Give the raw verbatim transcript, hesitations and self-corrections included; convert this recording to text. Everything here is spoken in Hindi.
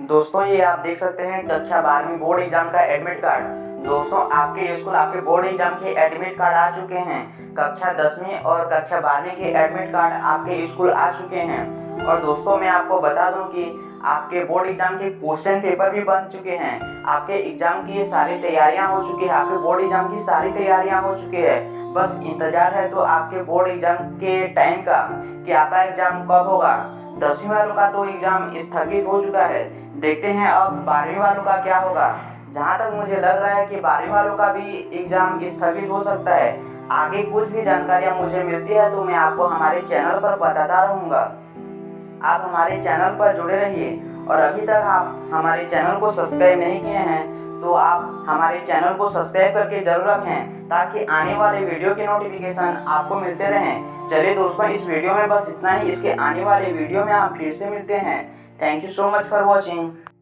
दोस्तों ये आप देख सकते हैं कक्षा बारहवीं बोर्ड एग्जाम का एडमिट कार्ड। दोस्तों आपके स्कूल आपके बोर्ड एग्जाम के एडमिट कार्ड आ चुके हैं। कक्षा दसवीं और कक्षा बारहवीं के एडमिट कार्ड आपके स्कूल आ चुके हैं। और दोस्तों मैं आपको बता दूं कि आपके बोर्ड एग्जाम के क्वेश्चन पेपर भी बन चुके हैं। आपके एग्जाम की सारी तैयारियां हो चुकी है। आपके बोर्ड एग्जाम की सारी तैयारियां हो चुकी है। बस इंतजार है तो आपके बोर्ड एग्जाम के टाइम का कि आपका एग्जाम कब होगा। दसवीं वालों का तो एग्जाम स्थगित हो चुका है। देखते हैं अब बारहवीं वालों का क्या होगा। जहाँ तक मुझे लग रहा है कि बारहवीं वालों का भी एग्जाम स्थगित हो सकता है। आगे कुछ भी जानकारियाँ मुझे मिलती है तो मैं आपको हमारे चैनल पर बताता रहूँगा। आप हमारे चैनल पर जुड़े रहिए और अभी तक आप हमारे चैनल को सब्सक्राइब नहीं किए हैं तो आप हमारे चैनल को सब्सक्राइब करके जरूर रखें ताकि आने वाले वीडियो के नोटिफिकेशन आपको मिलते रहें। चलिए दोस्तों इस वीडियो में बस इतना ही। इसके आने वाले वीडियो में आप फिर से मिलते हैं। Thank you so much for watching.